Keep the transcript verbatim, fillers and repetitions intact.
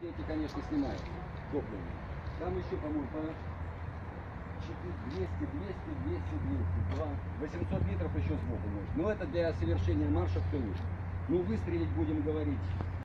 Эти, конечно, снимают топливо. Там еще, по-моему, по двести, двести, двести, двести, два, восемьсот литров еще сбоку может. Но это для совершения марша в тылу. Ну, выстрелить будем говорить.